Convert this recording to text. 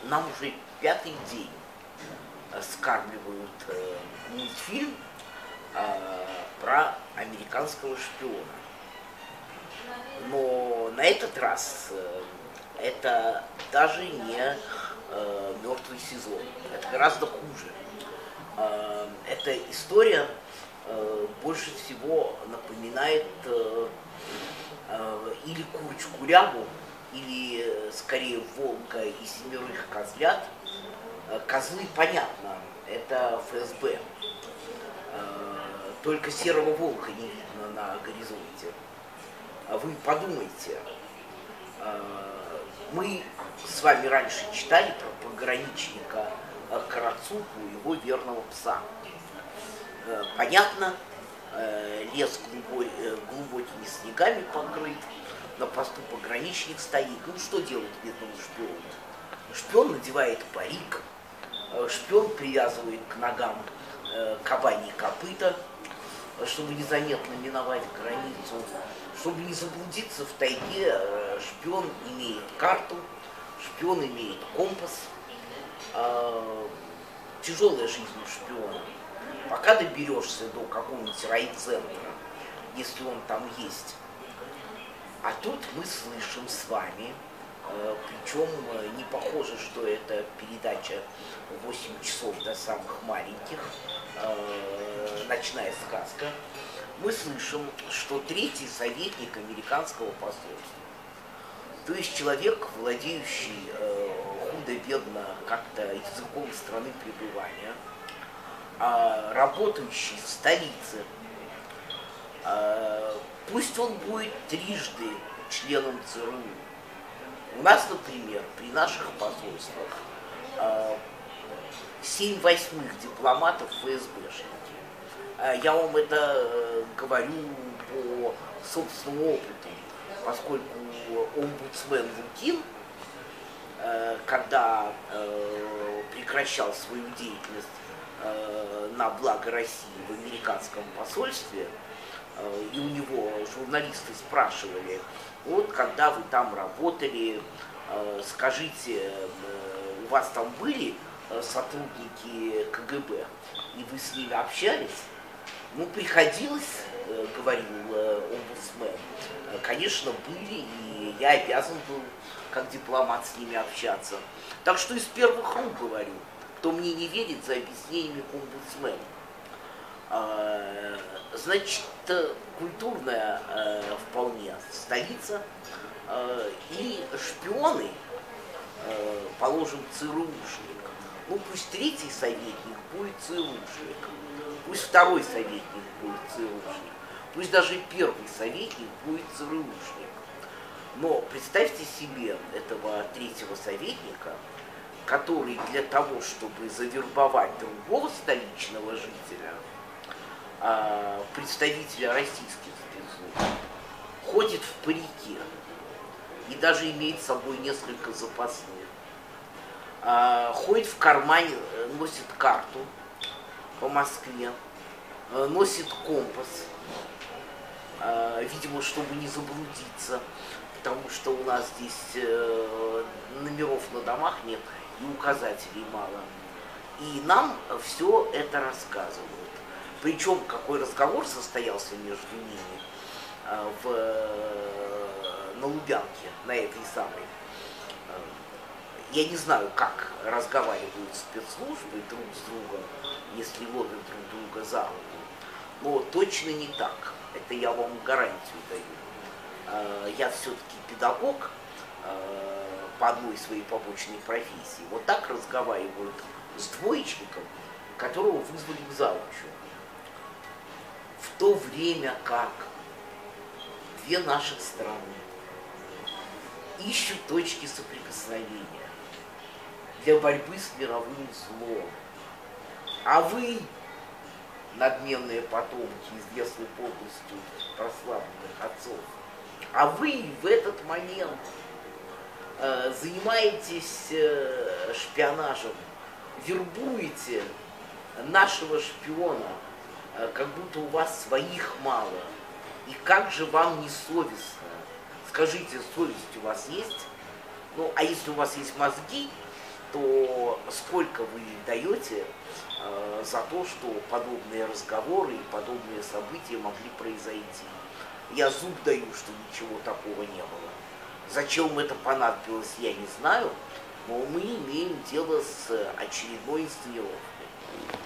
нам уже пятый день скармливают мультфильм про американского шпиона. Но на этот раз это даже не мертвый сезон. Это гораздо хуже. Эта история больше всего напоминает или Курочку Рябу, или скорее Волка и Семерых козлят. Козлы, понятно, это ФСБ. Только серого волка не видно на горизонте. Вы подумайте, мы с вами раньше читали про пограничника Карацупу и его верного пса. Понятно, лес глубокими снегами покрыт, на посту пограничник стоит. Ну что делать бедному шпиону? Шпион надевает парик, шпион привязывает к ногам кабаньи копыта, чтобы незаметно миновать границу. Чтобы не заблудиться в тайге, шпион имеет карту, шпион имеет компас. Тяжелая жизнь у шпиона. Пока доберешься до какого-нибудь райцентра, если он там есть. А тут мы слышим с вами, причем не похоже, что это передача 8 часов до самых маленьких, ночная сказка. Мы слышим, что третий советник американского посольства, то есть человек, владеющий худо-бедно как-то языком страны пребывания, работающий в столице, пусть он будет трижды членом ЦРУ. У нас, например, при наших посольствах 7/8 дипломатов ФСБшники. Я вам это говорю по собственному опыту, поскольку омбудсмен Лукин, когда прекращал свою деятельность на благо России в американском посольстве, и у него журналисты спрашивали, вот когда вы там работали, скажите, у вас там были сотрудники КГБ, и вы с ними общались? Ну, приходилось, говорил омбудсмен, конечно, были, и я обязан был, как дипломат, с ними общаться. Так что из первых рук говорю, кто мне не верит, за объяснениями к омбудсмену. Значит, культурная вполне столица, и шпионы, положим, ЦРУшник, ну пусть третий советник будет ЦРУшник, пусть второй советник будет ЦРУшник, пусть даже первый советник будет ЦРУшник. Но представьте себе этого третьего советника, который для того, чтобы завербовать другого столичного жителя, представителя российских спецслужб, ходит в парике и даже имеет с собой несколько запасных. Ходит в кармане, носит карту по Москве, носит компас, видимо, чтобы не заблудиться, потому что у нас здесь номеров на домах нет и указателей мало. И нам все это рассказывают. Причем какой разговор состоялся между ними на Лубянке, на этой самой. Я не знаю, как разговаривают спецслужбы друг с другом, если ловят друг друга за руку. Но точно не так. Это я вам гарантию даю. Я все-таки педагог по одной своей побочной профессии. Вот так разговаривают с двоечником, которого вызвали к завучу. В то время как две наших страны ищут точки соприкосновения для борьбы с мировым злом. А вы, надменные потомки известной полностью прославленных отцов, а вы в этот момент занимаетесь шпионажем, вербуете нашего шпиона, как будто у вас своих мало. И как же вам не совестно? Скажите, совесть у вас есть? Ну, а если у вас есть мозги, то сколько вы даете за то, что подобные разговоры и подобные события могли произойти? Я зуб даю, что ничего такого не было. Зачем это понадобилось, я не знаю, но мы имеем дело с очередной инсценировкой.